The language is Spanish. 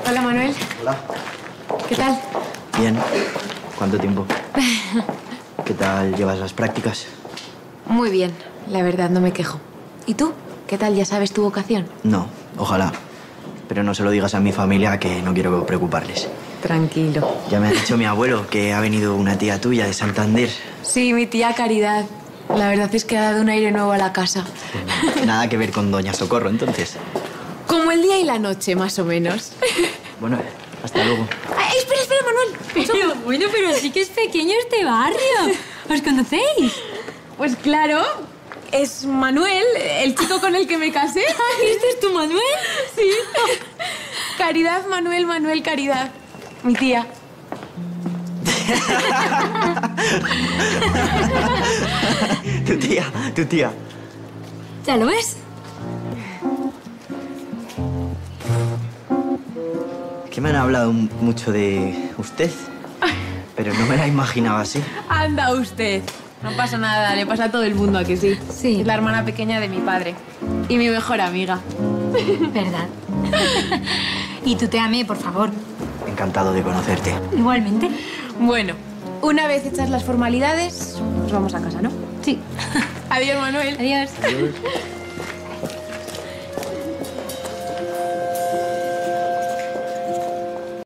Hola, Manuel. Hola. ¿Qué tal? Bien. ¿Cuánto tiempo? ¿Qué tal llevas las prácticas? Muy bien, la verdad, no me quejo. ¿Y tú? ¿Qué tal? ¿Ya sabes tu vocación? No, ojalá. Pero no se lo digas a mi familia, que no quiero preocuparles. Tranquilo. Ya me ha dicho mi abuelo que ha venido una tía tuya de Santander. Sí, mi tía Caridad. La verdad es que ha dado un aire nuevo a la casa. Nada que ver con Doña Socorro, entonces. Como el día y la noche, más o menos. Bueno, hasta luego. Ay, espera, Manuel. Pero bueno, pero sí que es pequeño este barrio. ¿Os conocéis? Pues claro, es Manuel, el chico con el que me casé. ¿Este es tu Manuel? Sí. Caridad, Manuel, Caridad. Mi tía. Tu tía. ¿Ya lo ves? Que me han hablado mucho de usted, pero no me la imaginaba así. Anda usted. No pasa nada, le pasa a todo el mundo, ¿a que sí? Sí. Es la hermana pequeña de mi padre. Y mi mejor amiga. ¿Verdad? Y tú te amé, por favor. Encantado de conocerte. Igualmente. Bueno, una vez hechas las formalidades, nos vamos a casa, ¿no? Sí. Adiós, Manuel. Adiós. Adiós.